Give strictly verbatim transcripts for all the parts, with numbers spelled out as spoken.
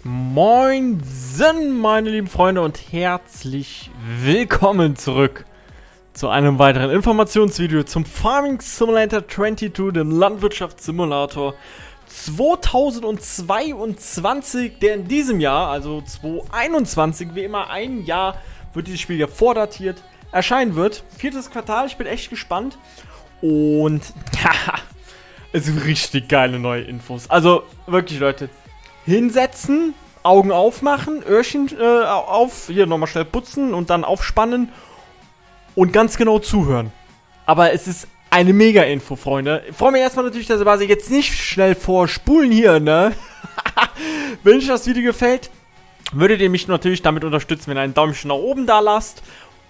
Moinsen, meine lieben Freunde, und herzlich willkommen zurück zu einem weiteren Informationsvideo zum Farming Simulator zweiundzwanzig, dem Landwirtschaftssimulator zweitausendzweiundzwanzig, der in diesem Jahr, also zweitausendeinundzwanzig, wie immer ein Jahr wird dieses Spiel ja vordatiert, erscheinen wird. Viertes Quartal, ich bin echt gespannt. Und haha, es sind richtig geile neue Infos. Also wirklich, Leute, hinsetzen, Augen aufmachen, Öhrchen äh, auf, hier nochmal schnell putzen und dann aufspannen und ganz genau zuhören. Aber es ist eine Mega-Info, Freunde. Ich freue mich erstmal natürlich, dass ihr jetzt nicht schnell vorspulen hier, ne? Wenn euch das Video gefällt, würdet ihr mich natürlich damit unterstützen, wenn ihr einen Däumchen nach oben da lasst.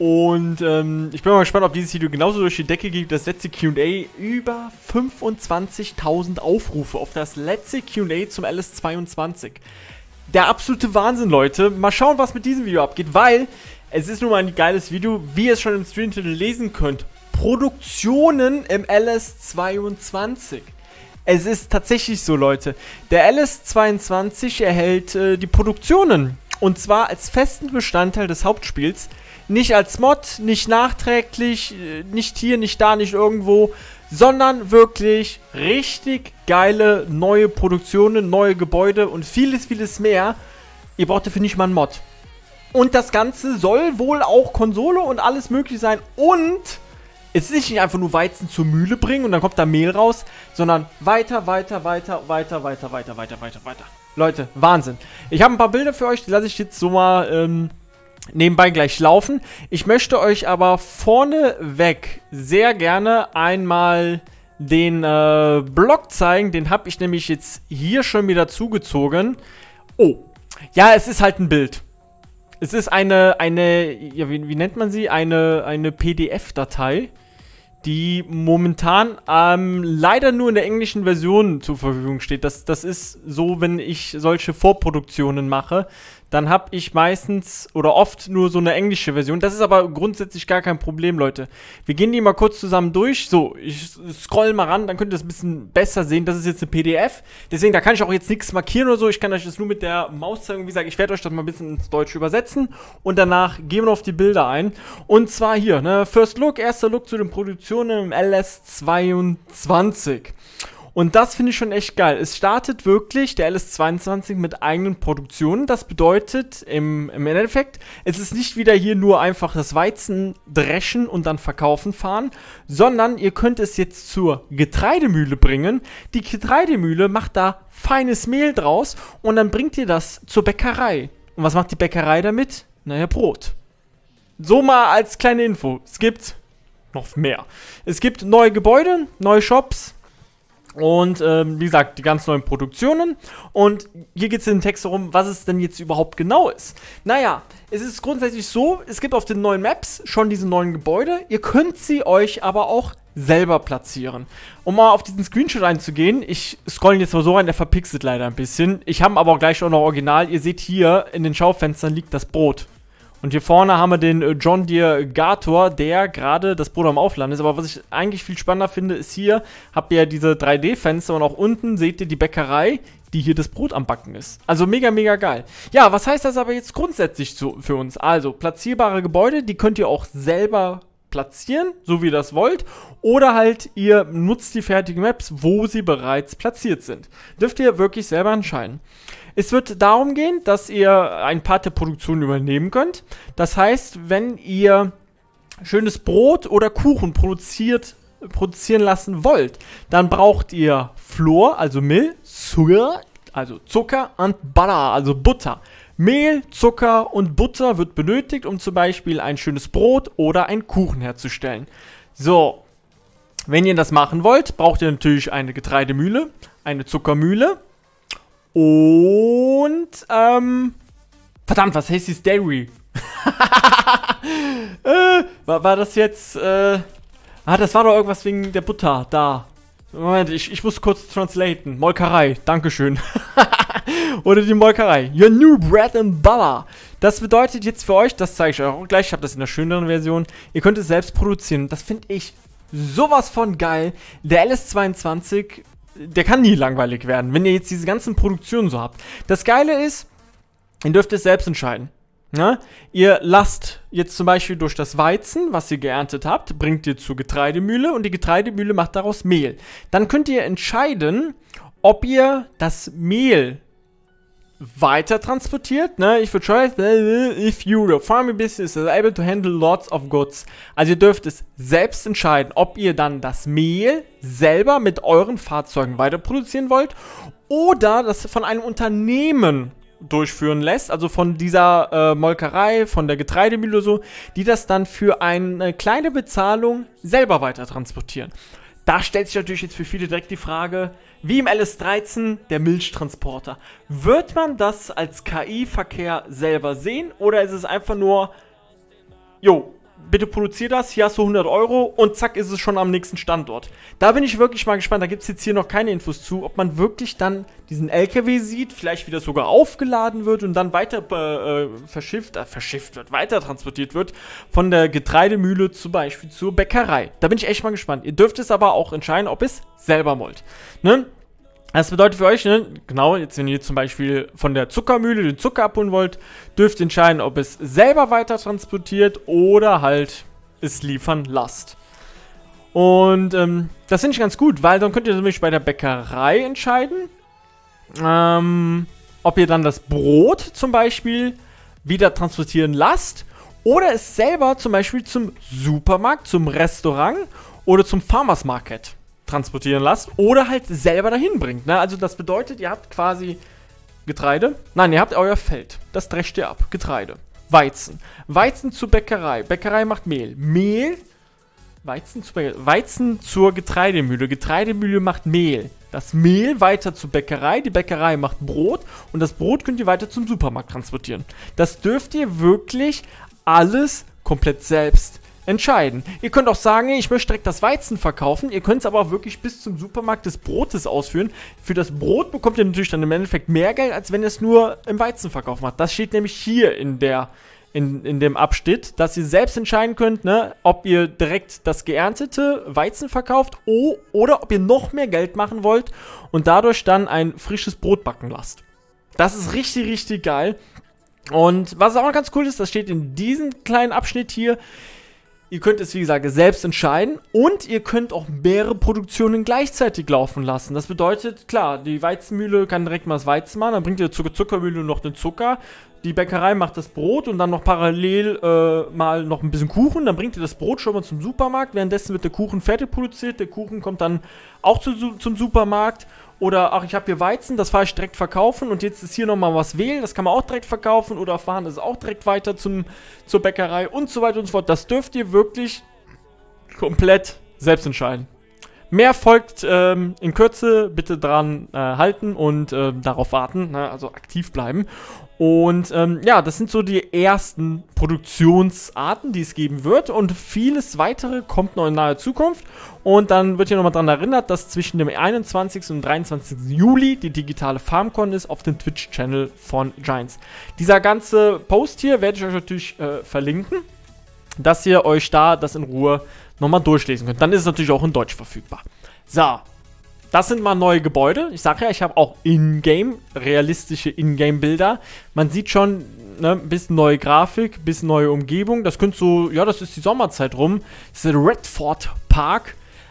Und ähm, ich bin mal gespannt, ob dieses Video genauso durch die Decke geht. Das letzte Q und A, über fünfundzwanzigtausend Aufrufe auf das letzte Q und A zum L S zweiundzwanzig. Der absolute Wahnsinn, Leute. Mal schauen, was mit diesem Video abgeht, weil es ist nun mal ein geiles Video, wie ihr es schon im Streamtitel lesen könnt. Produktionen im L S zweiundzwanzig. Es ist tatsächlich so, Leute. Der L S zweiundzwanzig erhält äh, die Produktionen. Und zwar als festen Bestandteil des Hauptspiels. Nicht als Mod, nicht nachträglich, nicht hier, nicht da, nicht irgendwo, sondern wirklich richtig geile neue Produktionen, neue Gebäude und vieles, vieles mehr. Ihr braucht dafür nicht mal einen Mod. Und das Ganze soll wohl auch Konsole und alles möglich sein. Und es ist nicht einfach nur Weizen zur Mühle bringen und dann kommt da Mehl raus, sondern weiter, weiter, weiter, weiter, weiter, weiter, weiter, weiter, weiter. Leute, Wahnsinn. Ich habe ein paar Bilder für euch, die lasse ich jetzt so mal ähm, nebenbei gleich laufen. Ich möchte euch aber vorneweg sehr gerne einmal den äh, Blog zeigen. Den habe ich nämlich jetzt hier schon wieder zugezogen. Oh, ja, es ist halt ein Bild. Es ist eine, eine, ja, wie, wie nennt man sie? Eine, eine P D F-Datei, die momentan ähm, leider nur in der englischen Version zur Verfügung steht. Das, das ist so, wenn ich solche Vorproduktionen mache, dann habe ich meistens oder oft nur so eine englische Version. Das ist aber grundsätzlich gar kein Problem, Leute. Wir gehen die mal kurz zusammen durch. So, ich scroll mal ran, dann könnt ihr das ein bisschen besser sehen. Das ist jetzt eine P D F. Deswegen, da kann ich auch jetzt nichts markieren oder so. Ich kann euch das nur mit der Maus zeigen. Wie gesagt, ich werde euch das mal ein bisschen ins Deutsche übersetzen. Und danach gehen wir auf die Bilder ein. Und zwar hier, ne, First Look, erster Look zu den Produktionen im L S zweiundzwanzig. Und das finde ich schon echt geil. Es startet wirklich der L S zweiundzwanzig mit eigenen Produktionen. Das bedeutet im, im Endeffekt, es ist nicht wieder hier nur einfach das Weizen dreschen und dann verkaufen fahren, sondern ihr könnt es jetzt zur Getreidemühle bringen. Die Getreidemühle macht da feines Mehl draus und dann bringt ihr das zur Bäckerei. Und was macht die Bäckerei damit? Naja, Brot. So mal als kleine Info. Es gibt noch mehr. Es gibt neue Gebäude, neue Shops. Und ähm, wie gesagt, die ganz neuen Produktionen. Und hier geht es in den Text darum, was es denn jetzt überhaupt genau ist. Naja, es ist grundsätzlich so, es gibt auf den neuen Maps schon diese neuen Gebäude. Ihr könnt sie euch aber auch selber platzieren. Um mal auf diesen Screenshot einzugehen, ich scroll jetzt mal so rein, der verpixelt leider ein bisschen. Ich habe aber auch gleich auch noch Original. Ihr seht hier, in den Schaufenstern liegt das Brot. Und hier vorne haben wir den äh, John Deere Gator, der gerade das Brot am Aufladen ist. Aber was ich eigentlich viel spannender finde, ist hier, habt ihr ja diese drei D-Fenster und auch unten seht ihr die Bäckerei, die hier das Brot am Backen ist. Also mega, mega geil. Ja, was heißt das aber jetzt grundsätzlich so für uns? Also, platzierbare Gebäude, die könnt ihr auch selber platzieren, so wie ihr das wollt. Oder halt, ihr nutzt die fertigen Maps, wo sie bereits platziert sind. Dürft ihr wirklich selber entscheiden. Es wird darum gehen, dass ihr ein Part der Produktion übernehmen könnt. Das heißt, wenn ihr schönes Brot oder Kuchen produziert, produzieren lassen wollt, dann braucht ihr Flor, also Mehl, Zucker, also Zucker und Butter, also Butter. Mehl, Zucker und Butter wird benötigt, um zum Beispiel ein schönes Brot oder einen Kuchen herzustellen. So, wenn ihr das machen wollt, braucht ihr natürlich eine Getreidemühle, eine Zuckermühle. Und, ähm, verdammt, was heißt dieses Dairy? äh, war, war das jetzt, äh, ah, das war doch irgendwas wegen der Butter, da. Moment, ich, ich muss kurz translaten. Molkerei, dankeschön. Oder die Molkerei. Your new bread and butter. Das bedeutet jetzt für euch, das zeige ich euch auch gleich, ich habe das in der schöneren Version, ihr könnt es selbst produzieren. Das finde ich sowas von geil. Der L S zweiundzwanzig, der kann nie langweilig werden, wenn ihr jetzt diese ganzen Produktionen so habt. Das Geile ist, Ihr dürft es selbst entscheiden. Ja? Ihr lasst jetzt zum Beispiel durch das Weizen, was ihr geerntet habt, bringt ihr zur Getreidemühle und die Getreidemühle macht daraus Mehl. Dann könnt ihr entscheiden, ob ihr das Mehl weiter transportiert, ne? Ich würde schon, if your farming business is able to handle lots of goods. Also ihr dürft es selbst entscheiden, ob ihr dann das Mehl selber mit euren Fahrzeugen weiter produzieren wollt oder das von einem Unternehmen durchführen lässt, also von dieser äh, Molkerei, von der Getreidemühle oder so, die das dann für eine kleine Bezahlung selber weiter transportieren. Da stellt sich natürlich jetzt für viele direkt die Frage, wie im L S dreizehn der Milchtransporter. Wird man das als K I-Verkehr selber sehen oder ist es einfach nur, jo, bitte produzier das, hier hast du hundert Euro und zack ist es schon am nächsten Standort. Da bin ich wirklich mal gespannt, da gibt es jetzt hier noch keine Infos zu, ob man wirklich dann diesen L K W sieht, vielleicht wie das sogar aufgeladen wird und dann weiter äh, verschifft, äh, verschifft wird, weiter transportiert wird von der Getreidemühle zum Beispiel zur Bäckerei. Da bin ich echt mal gespannt. Ihr dürft es aber auch entscheiden, ob ihr es selber wollt. Ne? Das bedeutet für euch, ne, genau, jetzt wenn ihr zum Beispiel von der Zuckermühle den Zucker abholen wollt, dürft ihr entscheiden, ob es selber weiter transportiert oder halt es liefern lasst. Und ähm, das finde ich ganz gut, weil dann könnt ihr nämlich bei der Bäckerei entscheiden, ähm, ob ihr dann das Brot zum Beispiel wieder transportieren lasst oder es selber zum Beispiel zum Supermarkt, zum Restaurant oder zum Farmers Market transportieren lasst oder halt selber dahin bringt. Ne? Also das bedeutet, ihr habt quasi Getreide. Nein, ihr habt euer Feld. Das drescht ihr ab. Getreide. Weizen. Weizen zur Bäckerei. Bäckerei macht Mehl. Mehl. Weizen, zu Weizen zur Getreidemühle. Getreidemühle macht Mehl. Das Mehl weiter zur Bäckerei. Die Bäckerei macht Brot. Und das Brot könnt ihr weiter zum Supermarkt transportieren. Das dürft ihr wirklich alles komplett selbst entscheiden. Ihr könnt auch sagen, ich möchte direkt das Weizen verkaufen. Ihr könnt es aber auch wirklich bis zum Supermarkt des Brotes ausführen. Für das Brot bekommt ihr natürlich dann im Endeffekt mehr Geld, als wenn ihr es nur im Weizenverkauf macht. Das steht nämlich hier in der in, in dem Abschnitt, dass ihr selbst entscheiden könnt, ne, ob ihr direkt das geerntete Weizen verkauft oh, oder ob ihr noch mehr Geld machen wollt und dadurch dann ein frisches Brot backen lasst. Das ist richtig, richtig geil. Und was auch ganz cool ist, das steht in diesem kleinen Abschnitt hier. Ihr könnt es, wie gesagt, selbst entscheiden und ihr könnt auch mehrere Produktionen gleichzeitig laufen lassen. Das bedeutet, klar, die Weizenmühle kann direkt mal das Weizen machen, dann bringt ihr zur Zuckermühle noch den Zucker. Die Bäckerei macht das Brot und dann noch parallel äh, mal noch ein bisschen Kuchen. Dann bringt ihr das Brot schon mal zum Supermarkt. Währenddessen wird der Kuchen fertig produziert. Der Kuchen kommt dann auch zu, zum Supermarkt. Oder, ach, ich habe hier Weizen, das fahre ich direkt verkaufen und jetzt ist hier nochmal was wählen, das kann man auch direkt verkaufen oder fahren das auch direkt weiter zum, zur Bäckerei und so weiter und so fort. Das dürft ihr wirklich komplett selbst entscheiden. Mehr folgt ähm, in Kürze, bitte dran äh, halten und äh, darauf warten, ne? Also aktiv bleiben. Und ähm, ja, das sind so die ersten Produktionsarten, die es geben wird und vieles weitere kommt noch in naher Zukunft. Und dann wird hier nochmal daran erinnert, dass zwischen dem einundzwanzigsten und dreiundzwanzigsten Juli die digitale FarmCon ist auf dem Twitch-Channel von Giants. Dieser ganze Post hier werde ich euch natürlich äh, verlinken, dass ihr euch da das in Ruhe nochmal durchlesen könnt. Dann ist es natürlich auch in Deutsch verfügbar. So, das sind mal neue Gebäude. Ich sage ja, ich habe auch Ingame, realistische Ingame-Bilder. Man sieht schon, ne, ein bisschen neue Grafik, ein bisschen neue Umgebung. Das könnte so, ja, das ist die Sommerzeit rum. Das ist der Redford Park,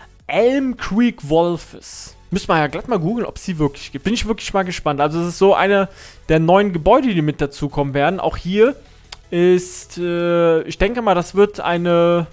Elm Creek Wolfes. Müssen wir ja glatt mal googeln, ob es sie wirklich gibt. Bin ich wirklich mal gespannt. Also es ist so eine der neuen Gebäude, die mit dazukommen werden. Auch hier ist, äh, ich denke mal, das wird eine...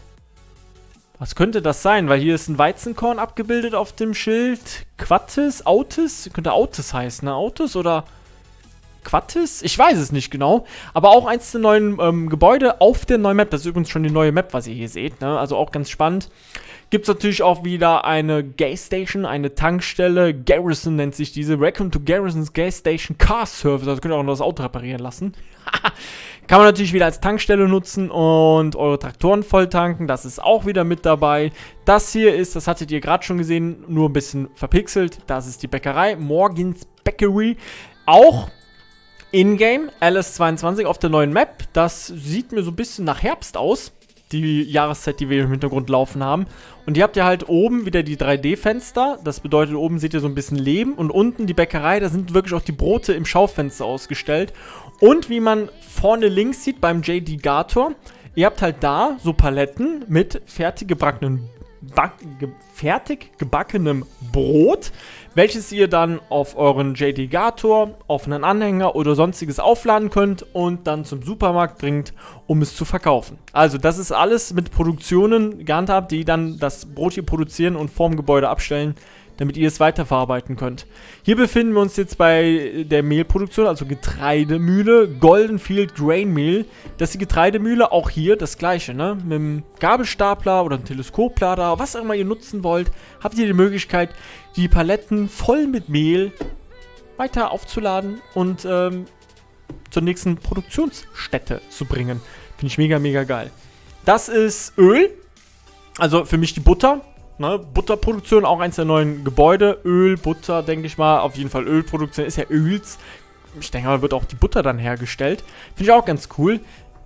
Was könnte das sein? Weil hier ist ein Weizenkorn abgebildet auf dem Schild. Quattis? Autis? Könnte Autis heißen, ne? Autis oder Quattis? Ich weiß es nicht genau. Aber auch eins der neuen ähm, Gebäude auf der neuen Map. Das ist übrigens schon die neue Map, was ihr hier seht, ne? Also auch ganz spannend. Gibt es natürlich auch wieder eine Gas Station, eine Tankstelle. Garrison nennt sich diese. Welcome to Garrison's Gas Station Car Service. Also könnt ihr auch noch das Auto reparieren lassen. Kann man natürlich wieder als Tankstelle nutzen und eure Traktoren voll tanken. Das ist auch wieder mit dabei. Das hier ist, das hattet ihr gerade schon gesehen, nur ein bisschen verpixelt. Das ist die Bäckerei. Morgan's Bakery. Auch in-game L S zweiundzwanzig auf der neuen Map. Das sieht mir so ein bisschen nach Herbst aus. die Jahreszeit, die wir im Hintergrund laufen haben. Und ihr habt ja halt oben wieder die drei D-Fenster. Das bedeutet, oben seht ihr so ein bisschen Leben. Und unten die Bäckerei, da sind wirklich auch die Brote im Schaufenster ausgestellt. Und wie man vorne links sieht beim J D Gator, ihr habt halt da so Paletten mit fertig gebackenen Back, ge, fertig gebackenem Brot, welches ihr dann auf euren J D Gator, auf einen Anhänger oder sonstiges aufladen könnt und dann zum Supermarkt bringt, um es zu verkaufen. Also das ist alles mit Produktionen gehandhabt, die dann das Brot hier produzieren und vorm Gebäude abstellen, damit ihr es weiterverarbeiten könnt. Hier befinden wir uns jetzt bei der Mehlproduktion, also Getreidemühle, Goldenfield Grain Mill. Das ist die Getreidemühle, auch hier das gleiche, ne? Mit einem Gabelstapler oder einem Teleskoplader, was auch immer ihr nutzen wollt, habt ihr die Möglichkeit, die Paletten voll mit Mehl weiter aufzuladen und ähm, zur nächsten Produktionsstätte zu bringen. Finde ich mega, mega geil. Das ist Öl, also für mich die Butter. Ne, Butterproduktion, auch eins der neuen Gebäude. Öl, Butter, denke ich mal. Auf jeden Fall Ölproduktion ist ja Öls. Ich denke mal, wird auch die Butter dann hergestellt. Finde ich auch ganz cool.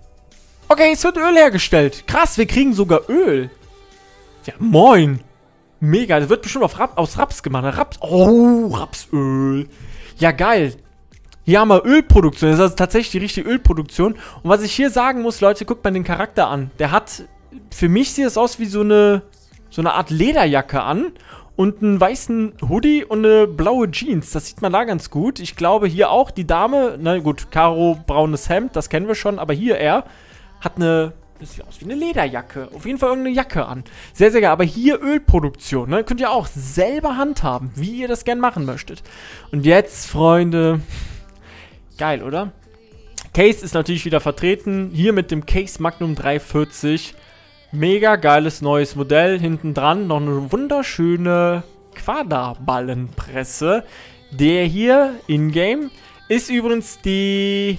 Okay, es wird Öl hergestellt. Krass, wir kriegen sogar Öl. Ja, moin. Mega, das wird bestimmt auf Rap aus Raps gemacht. Raps, oh, Rapsöl. Ja, geil. Hier haben wir Ölproduktion. Das ist also tatsächlich die richtige Ölproduktion. Und was ich hier sagen muss, Leute, guckt mal den Charakter an. Der hat, für mich sieht es aus wie so eine... so eine Art Lederjacke an und einen weißen Hoodie und eine blaue Jeans. Das sieht man da ganz gut. Ich glaube hier auch die Dame, na gut, Karo braunes Hemd, das kennen wir schon, aber hier er hat eine, das sieht aus wie eine Lederjacke. Auf jeden Fall irgendeine Jacke an. Sehr, sehr geil. Aber hier Ölproduktion, ne? Könnt ihr auch selber handhaben, wie ihr das gern machen möchtet. Und jetzt, Freunde, geil, oder? Case ist natürlich wieder vertreten. Hier mit dem Case Magnum dreihundertvierzig. Mega geiles neues Modell. Hinten dran noch eine wunderschöne Quaderballenpresse. Der hier, in-game, ist übrigens die,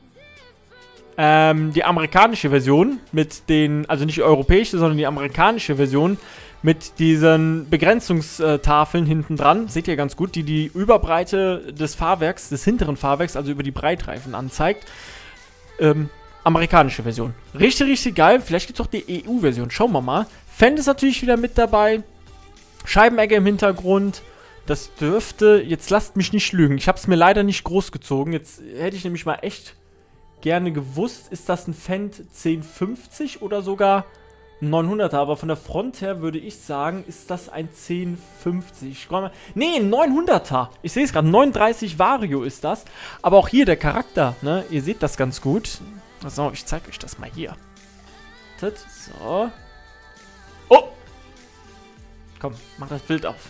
ähm, die amerikanische Version mit den, also nicht die europäische, sondern die amerikanische Version mit diesen Begrenzungstafeln hinten dran. Seht ihr ganz gut, die die Überbreite des Fahrwerks, des hinteren Fahrwerks, also über die Breitreifen anzeigt. Ähm, Amerikanische Version. Richtig, richtig geil. Vielleicht gibt es auch die E U-Version. Schauen wir mal. Fan ist natürlich wieder mit dabei. Scheibenecke im Hintergrund. Das dürfte... Jetzt lasst mich nicht lügen. Ich habe es mir leider nicht groß gezogen. Jetzt hätte ich nämlich mal echt gerne gewusst, ist das ein Fendt zehn fünfzig oder sogar ein neunhunderter. Aber von der Front her würde ich sagen, ist das ein zehn fünfzig. Nee, ein neunhunderter. Ich sehe es gerade. neununddreißig Vario ist das. Aber auch hier der Charakter. Ne? Ihr seht das ganz gut. So, ich zeige euch das mal hier. So. Oh! Komm, mach das Bild auf.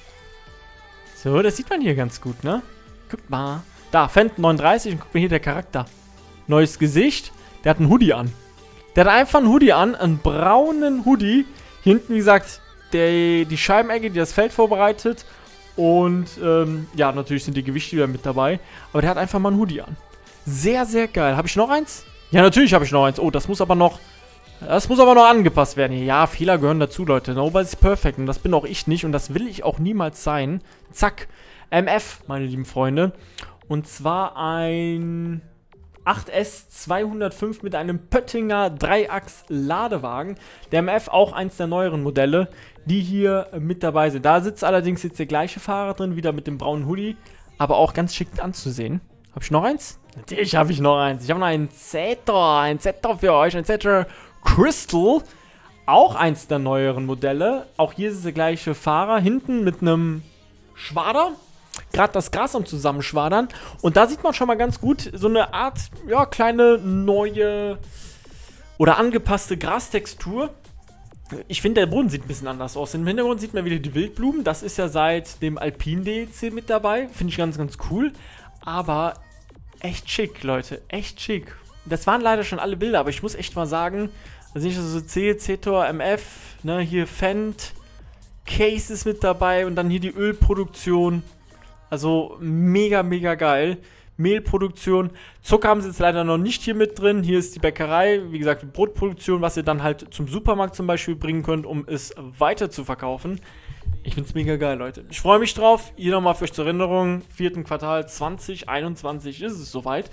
So, das sieht man hier ganz gut, ne? Guckt mal. Da, Fendt neununddreißig und guckt mal hier der Charakter. Neues Gesicht. Der hat einen Hoodie an. Der hat einfach einen Hoodie an, einen braunen Hoodie. Hier hinten, wie gesagt, der, die Scheibenecke, die das Feld vorbereitet. Und, ähm, ja, natürlich sind die Gewichte wieder mit dabei. Aber der hat einfach mal einen Hoodie an. Sehr, sehr geil. Habe ich noch eins? Ja, natürlich habe ich noch eins. Oh, das muss aber noch... Das muss aber noch angepasst werden. Ja, Fehler gehören dazu, Leute. Nobody's perfect. Und das bin auch ich nicht. Und das will ich auch niemals sein. Zack. M F, meine lieben Freunde. Und zwar ein acht S zweihundertfünf mit einem Pöttinger Dreiachs-Ladewagen. Der M F, auch eins der neueren Modelle, die hier mit dabei sind. Da sitzt allerdings jetzt der gleiche Fahrer drin, wieder mit dem braunen Hoodie. Aber auch ganz schick anzusehen. Habe ich noch eins? Natürlich habe ich noch eins. Ich habe noch einen Zetor. Ein Zetor für euch. Ein Zetor Crystal. Auch eins der neueren Modelle. Auch hier ist der gleiche Fahrer. Hinten mit einem Schwader. Gerade das Gras am Zusammenschwadern. Und da sieht man schon mal ganz gut so eine Art, ja, kleine neue oder angepasste Grastextur. Ich finde, der Boden sieht ein bisschen anders aus. Im Hintergrund sieht man wieder die Wildblumen. Das ist ja seit dem Alpine D L C mit dabei. Finde ich ganz, ganz cool. Aber echt schick, Leute. Echt schick. Das waren leider schon alle Bilder, aber ich muss echt mal sagen, also nicht so C, Zetor, M F, ne, hier Fendt, Case ist mit dabei und dann hier die Ölproduktion. Also mega, mega geil. Mehlproduktion. Zucker haben sie jetzt leider noch nicht hier mit drin. Hier ist die Bäckerei, wie gesagt, die Brotproduktion, was ihr dann halt zum Supermarkt zum Beispiel bringen könnt, um es weiter zu verkaufen. Ich finde es mega geil, Leute. Ich freue mich drauf. Hier nochmal für euch zur Erinnerung, vierten Quartal zwanzig einundzwanzig ist es soweit.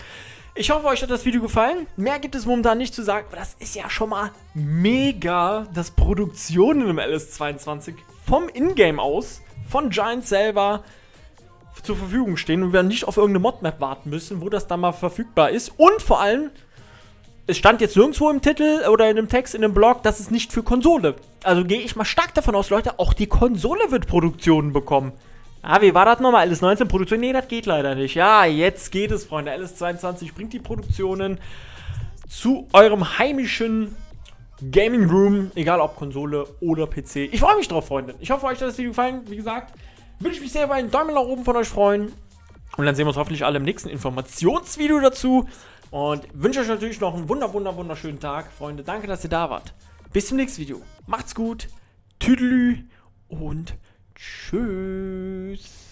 Ich hoffe, euch hat das Video gefallen. Mehr gibt es momentan nicht zu sagen, aber das ist ja schon mal mega, dass Produktionen im L S zweiundzwanzig vom Ingame aus, von Giants selber, zur Verfügung stehen und wir nicht auf irgendeine Modmap warten müssen, wo das dann mal verfügbar ist. Und vor allem, es stand jetzt nirgendwo im Titel oder in dem Text, in dem Blog, dass es nicht für Konsole. Also gehe ich mal stark davon aus, Leute, auch die Konsole wird Produktionen bekommen. Ah, wie war das nochmal? L S neunzehn Produktion? Nee, das geht leider nicht. Ja, jetzt geht es, Freunde. L S zweiundzwanzig bringt die Produktionen zu eurem heimischen Gaming Room, egal ob Konsole oder P C. Ich freue mich drauf, Freunde. Ich hoffe, euch hat das Video gefallen. Wie gesagt, würde ich mich sehr über einen Daumen nach oben von euch freuen. Und dann sehen wir uns hoffentlich alle im nächsten Informationsvideo dazu. Und wünsche euch natürlich noch einen wunder, wunder, wunderschönen Tag, Freunde. Danke, dass ihr da wart. Bis zum nächsten Video. Macht's gut. Tüdelü und tschüss.